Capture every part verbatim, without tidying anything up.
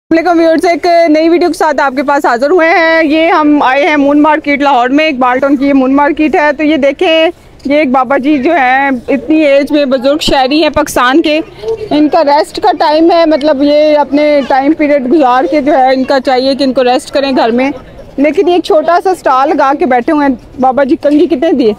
Viewers, एक नई video के साथ आपके पास हाजिर हुए हैं। ये हम आए हैं मून मार्केट लाहौर में। एक बाल्टन की ये मून मार्केट है। तो ये देखें, ये एक बाबा जी जो हैं इतनी एज में बुजुर्ग शहरी हैं पाकिस्तान के। इनका रेस्ट का टाइम है, मतलब ये अपने टाइम पीरियड गुजार के जो है इनका चाहिए कि इनको रेस्ट करें घर में। लेकिन एक छोटा सा स्टॉल लगा के बैठे हुए हैं। बाबा जी कंघी कितने दिए?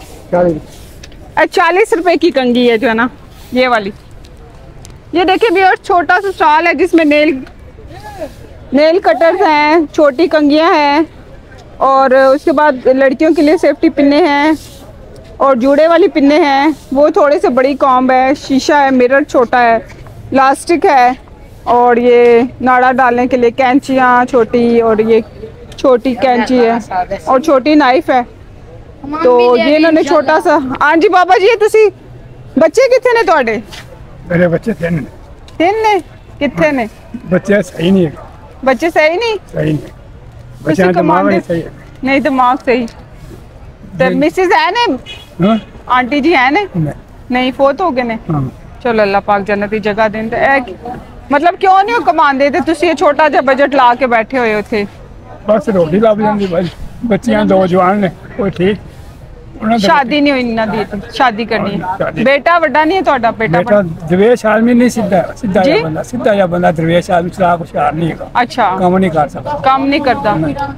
चालीस रुपए की कंघी है जो है ना, ये वाली। ये देखिए व्यूअर्स, छोटा सा स्टॉल है जिसमें नेल नेल कटर्स हैं, छोटी कंघियाँ हैं, और उसके बाद लड़कियों के लिए सेफ्टी पिन्ने हैं और जूड़े वाली पिन्ने हैं। वो थोड़े से बड़ी कॉम्ब है, शीशा है, मिरर छोटा है, प्लास्टिक है, और ये नाड़ा डालने के लिए कैंचियाँ छोटी, और ये छोटी कैंची है और छोटी नाइफ है। तो ये इन्होंने छोटा सा। हाँ जी बाबा जी, तुसी बच्चे कितने ने तुहाडे? मेरे बच्चे तीन ने। तीन ने? कितने ने? बच्चे सही नहीं है। बच्चे सही नहीं? सही नहीं। बच्चे दिमाग नहीं सही है। नहीं दिमाग सही। तो मिसेस है ने? हाँ? आंटी जी है ने? नहीं, नहीं फोत हो गए ने। हाँ। चलो अल्लाह पाक जन्नत दी जगह दें। मतलब क्यों नहीं कमान देते? तुसी ये छोटा जा बजट ला के बैठे हुए हो थे। बस रोटी लग जाती बस। बच्चियां दो जवान ने, कोई ठीक। शादी नहीं हुई ना दी थी, शादी करनी है। बेटा बड़ा नहीं है ਤੁਹਾਡਾ? बेटा बेटा दरवेश आदमी नहीं, सीधा सीधा या बंदा, सीधा या बंदा दरवेश आदमी चला कुछ हार नहीं है। अच्छा, काम नहीं कर सकता, काम नहीं करता।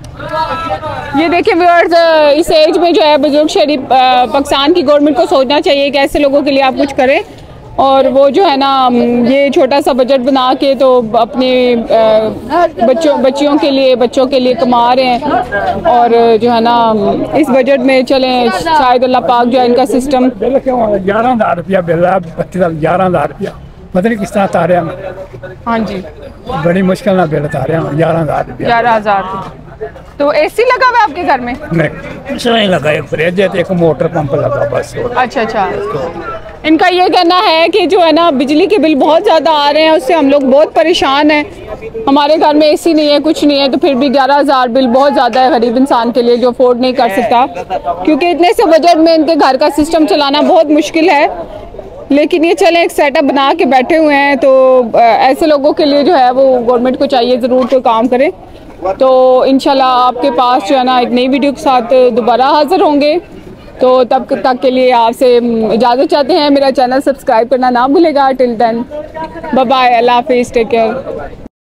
ये देखिए व्यूअर्स, इस एज में जो है बुजुर्ग शहरी पाकिस्तान की गवर्नमेंट को सोचना चाहिए कि ऐसे लोगों के लिए आप कुछ करें। और वो जो है ना, ये छोटा सा बजट बना के तो अपने बच्चों बच्चियों के लिए बच्चों के लिए कमा रहे हैं। और जो है ना, इस बजट में चलें, शायद अल्लाह पाक जो है इनका सिस्टम। बिल क्यों ग्यारह हज़ार रुपया बिल है, बच्चे का ग्यारह हज़ार रुपया पता नहीं किस तरह तारे मैं। हाँ जी, बड़ी मुश्किल ना बिल तारे हैं ग्यारह हज़ार रुपया। ग्यारह हज़ार तो एसी लगा हुआ है आपके घर में? नहीं, कुछ नहीं लगा, एक फ्रिज है, एक मोटर पंप लगा बस। अच्छा अच्छा। इनका ये कहना है कि जो है ना, बिजली के बिल बहुत ज़्यादा आ रहे हैं, उससे हम लोग बहुत परेशान हैं। हमारे घर में एसी नहीं है, कुछ नहीं है, तो फिर भी ग्यारह हज़ार बिल बहुत ज़्यादा है गरीब इंसान के लिए जो अफोर्ड नहीं कर सकता। क्योंकि इतने से बजट में इनके घर का सिस्टम चलाना बहुत मुश्किल है। लेकिन ये चले एक सेटअप बना के बैठे हुए हैं। तो ऐसे लोगों के लिए जो है वो गवर्नमेंट को चाहिए ज़रूर कोई काम करे। तो इंशाल्लाह आपके पास जो है ना एक नई वीडियो के साथ दोबारा हाज़िर होंगे। तो तब तक के लिए आपसे इजाज़त चाहते हैं। मेरा चैनल सब्सक्राइब करना ना भूलेगा। टिल देन बाय बाय, अल्लाह हाफिज़, टेक केयर।